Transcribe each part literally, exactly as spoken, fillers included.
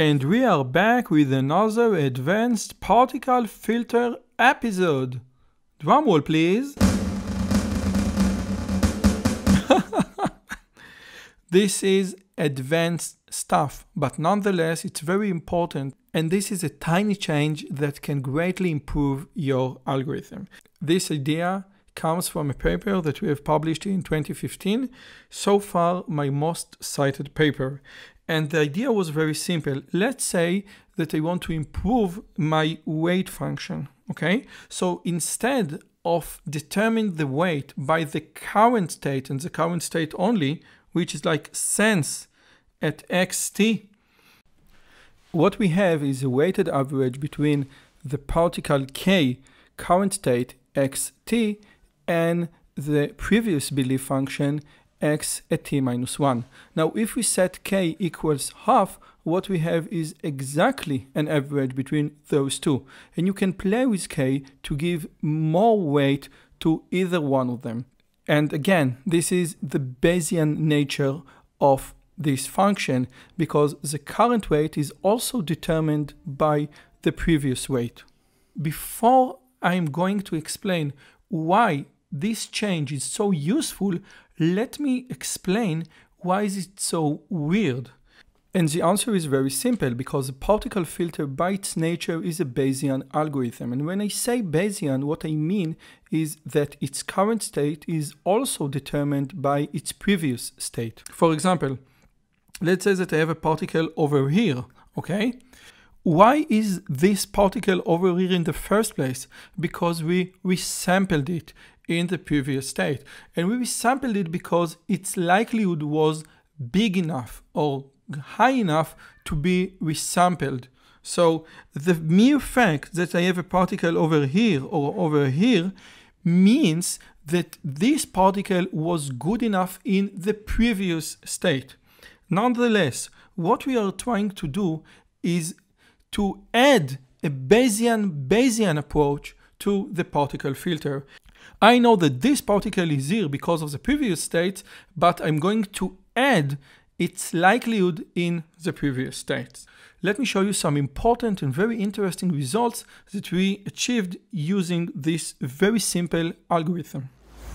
And we are back with another advanced particle filter episode. Drumroll please. This is advanced stuff, but nonetheless it's very important, and this is a tiny change that can greatly improve your algorithm. This idea comes from a paper that we have published in twenty fifteen, so far my most cited paper. And the idea was very simple. Let's say that I want to improve my weight function, okay? So instead of determining the weight by the current state and the current state only, which is like sense at xt, what we have is a weighted average between the particle k current state xt and the previous belief function x at t minus one. Now if we set k equals half, what we have is exactly an average between those two, and you can play with k to give more weight to either one of them. And again, this is the Bayesian nature of this function, because the current weight is also determined by the previous weight. Before I'm going to explain why this change is so useful, let me explain why is it so weird. And the answer is very simple, because a particle filter by its nature is a Bayesian algorithm. And when I say Bayesian, what I mean is that its current state is also determined by its previous state. For example, let's say that I have a particle over here, okay? Why is this particle over here in the first place? Because we resampled it in the previous state. And we resampled it because its likelihood was big enough or high enough to be resampled. So the mere fact that I have a particle over here or over here means that this particle was good enough in the previous state. Nonetheless, what we are trying to do is to add a Bayesian Bayesian approach to the particle filter. I know that this particle is here because of the previous state, but I'm going to add its likelihood in the previous states. Let me show you some important and very interesting results that we achieved using this very simple algorithm.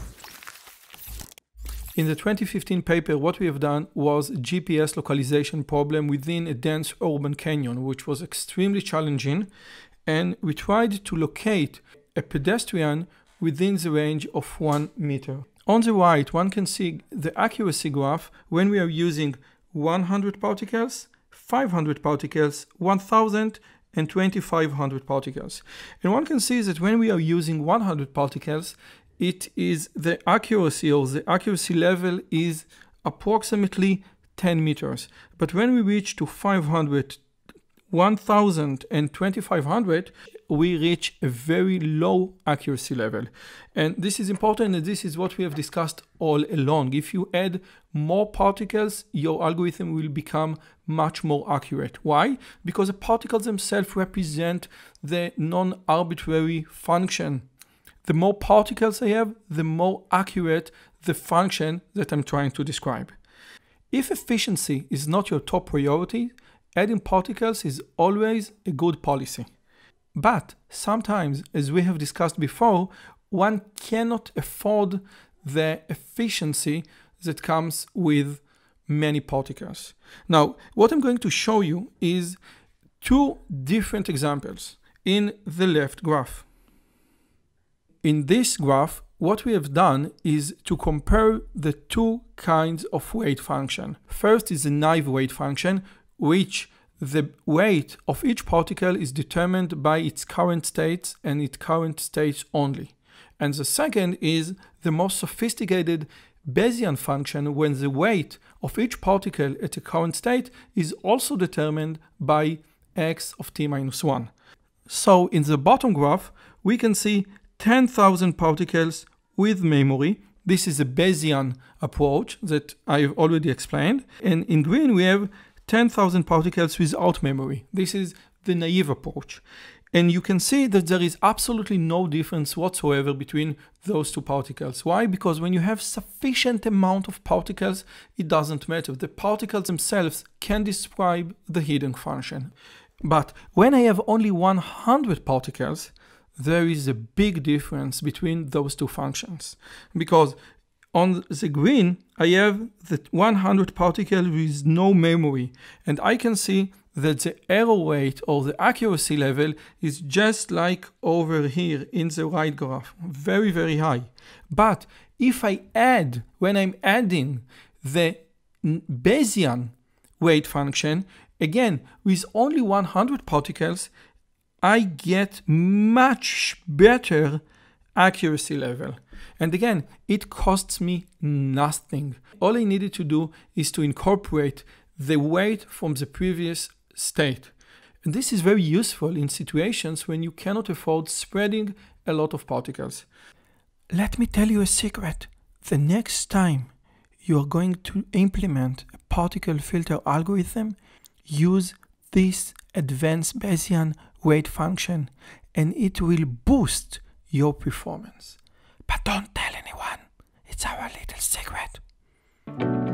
In the twenty fifteen paper, what we have done was a G P S localization problem within a dense urban canyon, which was extremely challenging, and we tried to locate a pedestrian within the range of one meter. On the right, one can see the accuracy graph when we are using one hundred particles, five hundred particles, one thousand, and twenty-five hundred particles. And one can see that when we are using one hundred particles, it is the accuracy or the accuracy level is approximately ten meters. But when we reach to five hundred, one thousand, and twenty-five hundred, we reach a very low accuracy level. And this is important, and this is what we have discussed all along. If you add more particles, your algorithm will become much more accurate. Why? Because the particles themselves represent the non-arbitrary function. The more particles I have, the more accurate the function that I'm trying to describe. If efficiency is not your top priority, adding particles is always a good policy. But sometimes, as we have discussed before, one cannot afford the efficiency that comes with many particles. Now, what I'm going to show you is two different examples in the left graph. In this graph, what we have done is to compare the two kinds of weight function. First is the naive weight function, which the weight of each particle is determined by its current states and its current states only. And the second is the most sophisticated Bayesian function, when the weight of each particle at a current state is also determined by x of t minus one. So in the bottom graph, we can see ten thousand particles with memory. This is a Bayesian approach that I've already explained. And in green, we have ten thousand particles without memory. This is the naive approach. And you can see that there is absolutely no difference whatsoever between those two particles. Why? Because when you have sufficient amount of particles, it doesn't matter. The particles themselves can describe the hidden function. But when I have only one hundred particles, there is a big difference between those two functions. Because on the green, I have the one hundred particles with no memory, and I can see that the error rate or the accuracy level is just like over here in the right graph, very, very high. But if I add, when I'm adding the Bayesian weight function, again, with only one hundred particles, I get much better accuracy level. And again, it costs me nothing. All I needed to do is to incorporate the weight from the previous state. And this is very useful in situations when you cannot afford spreading a lot of particles. Let me tell you a secret. The next time you are going to implement a particle filter algorithm, use this advanced Bayesian weight function, and it will boost your performance. But don't tell anyone. It's our little secret.